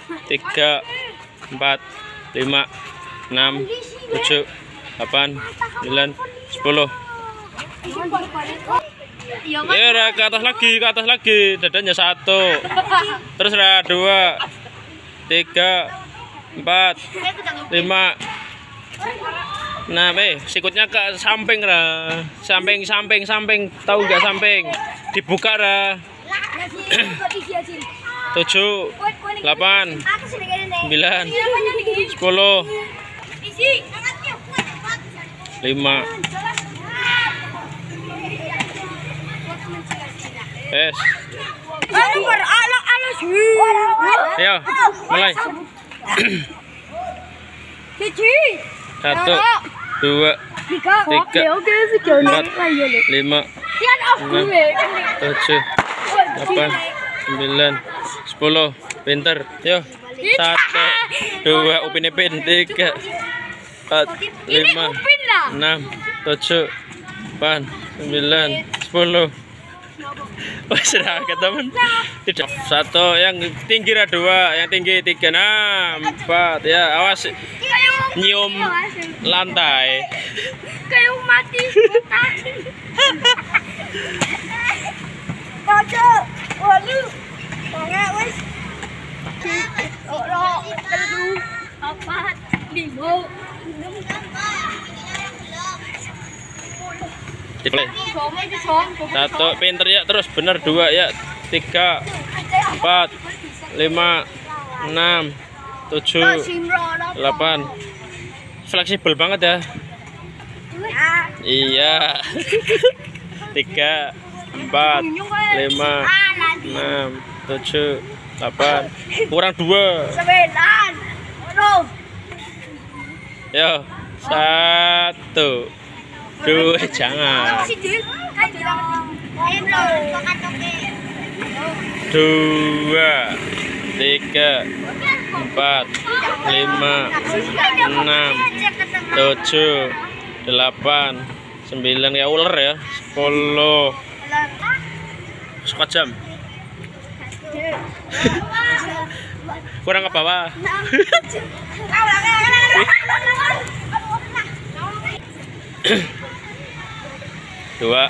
3, 4, 5, 6, 7, 8, 9, 10. Ya udah ke atas lagi, dadanya 1. Terus 2, 3, 4, 5, 6. Sikutnya ke samping ra. Samping. Tahu nggak samping? Dibuka ra. 7, 8, 9, 10, 5. Yes. Ayo, mulai. 1, 2, 3, 4, 5, 6, 7, 8, 9, 10. Pinter. Yo. 1, 2, Upin Ipin. 3, 4, 5, 6, 7, 8, 9, 10. Wah, seragam teman. Tidak. 1 yang tinggi, 2 yang tinggi, 3, 4. Ya, awas nyium lantai. Kayak mati. Walu. Tangan wis. 4, 5. Play. 1, pinter ya, terus bener. 2 ya, 3, 4, 5, 6, 7, 8. Fleksibel banget ya. Iya. 3, 4, 5, 6, 7, 8. Kurang 2. 9. Yo, 1, 2, jangan. 2, 3, 4, 5, 6, 7, 8, 9. Ya ular ya. 10. Suka jam. Kurang ke bawah. 2.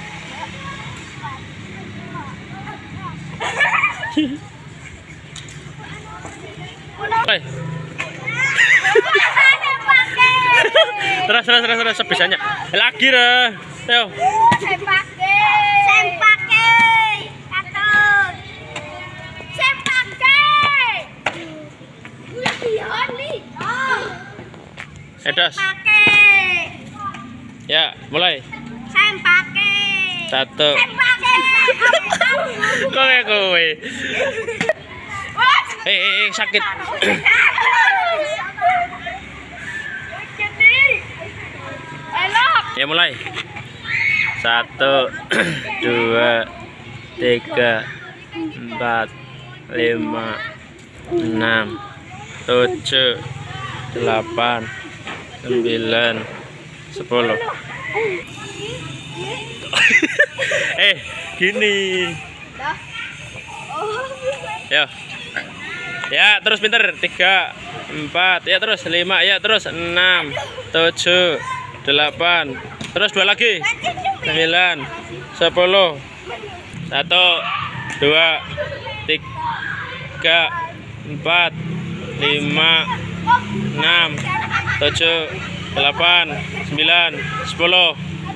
Terus sebisanya. Lagi ra. Ayo. Edas. Ya, mulai. 1. Kowe. Sakit. Ya, mulai. 1, 2, 3, 4, 5, 6, 7, 8, 9, 10. Gini. Ya, terus pinter. 3, 4. Ya, terus 5. Ya, terus 6, 7, 8. Terus 2 lagi. 9, 10. 1, 2, 3, 4, 5, 6, 7, 8, 9, 10.